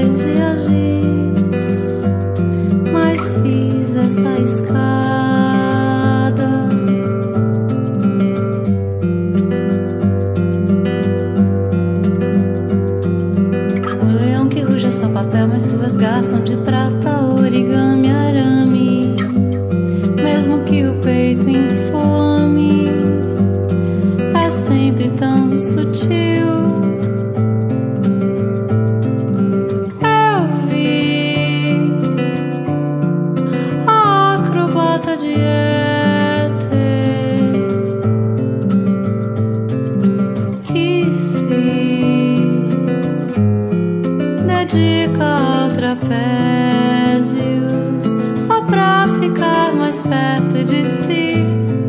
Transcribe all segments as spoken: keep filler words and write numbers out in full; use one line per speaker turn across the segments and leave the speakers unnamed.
alergia giz, mas fiz essa escada. O leão que ruge é só papel, mas suas garras são de prata, origami, arame. Mesmo que o peito inflame, é sempre tão sutil. Eu vi a acrobata de éter que se dedica ao trapézio só pra ficar mais perto de si,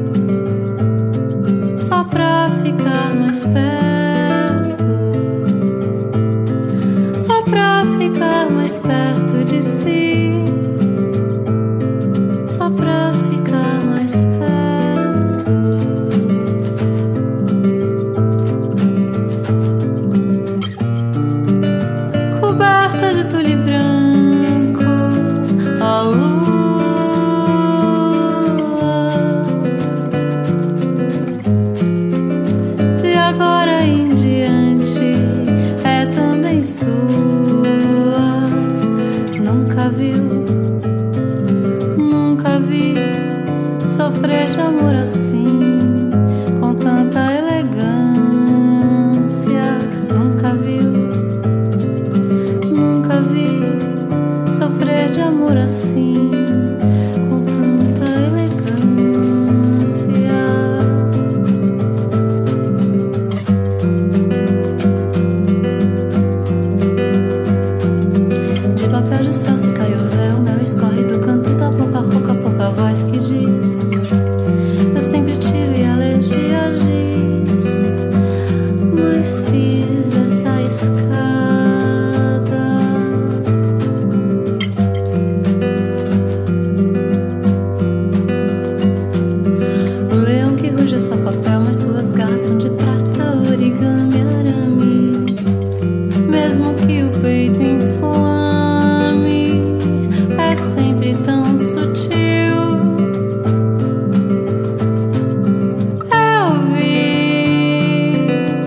só pra ficar mais perto, só pra ficar mais perto de si, só pra ficar mais perto. Coberta de tule branco, a lua de agora em diante é também sua. Nunca viu, nunca vi sofrer de amor assim, com tanta elegância. Nunca viu, nunca vi sofrer de amor assim, com tanta elegância. De papel de céu se caiu o véu, mel escorre do canto da boca, rouca, pouca voz que diz: eu sempre tive alergia giz, mas fiz essa escada. O leão que ruge é só papel, mas suas garras são de prata, origami, arame. Mesmo que o peito inflame, é sempre tão sutil. Eu vi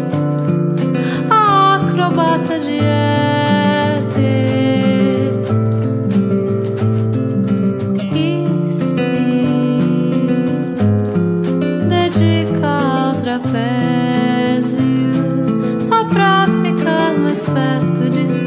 a acrobata de éter que se dedica ao trapézio só pra ficar mais perto de si,